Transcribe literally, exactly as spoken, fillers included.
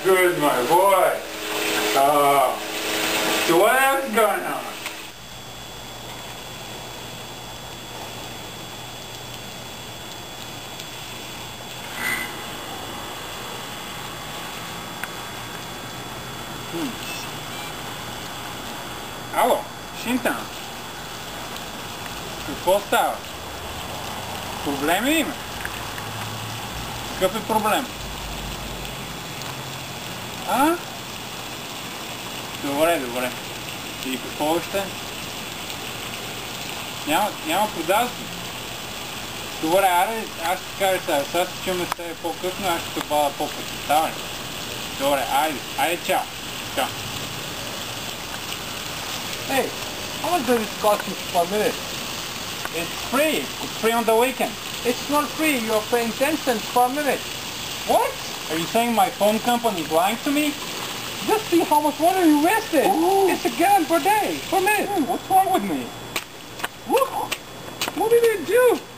good, my boy. Uh, so what else is going on? Hum. Алло, și então? Какво става? Проблеми има? Какъв е проблем? А? Добре, добре. И какво още? Няма, няма продажби. Добре, аре, аз ще кажа сега, сега ще чуме с тебе по-късно, аз ще се бада по-късно. Давай. Добре, айде, айде, чао. Чао. Hey, how much does it cost you per minute? It's free. It's free on the weekend. It's not free, you are paying ten cents per minute. What? Are you saying my phone company is lying to me? Just see how much water you wasted. Ooh. It's a gallon per day, per minute. What's wrong with me? Look, what did it do?